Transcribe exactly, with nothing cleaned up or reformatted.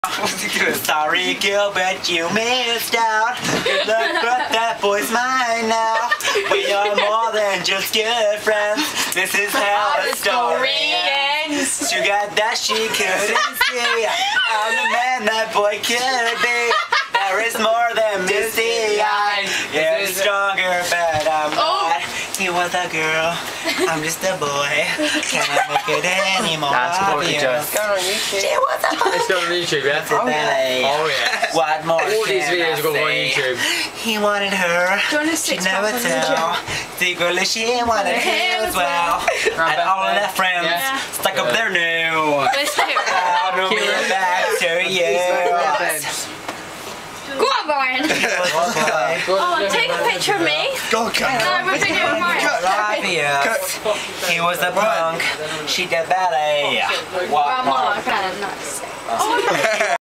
Sorry, girl, but you missed out. Good luck, but that boy's mine now. We are more than just good friends. This is how the story ends. She got that she couldn't see. I'm the man that boy could be. There is more than misty eyes. Yeah, stronger, but I'm not. He was a girl, I'm just a boy. Can I look at any more of you? It's going on YouTube. She was a boy. It's going on YouTube, yeah? Oh yeah. Oh yeah. What more? All these videos are going on YouTube. He wanted her. She'd never tell. Secretly she wanted him as well. And all of their friends yeah. stuck yeah. up their nose. I'll be back to you. Go on, Brian. Oh, take a picture of me. Go on, cut. No, we're taking it with Brian. He was a punk. She did ballet. Well, more kind of nuts.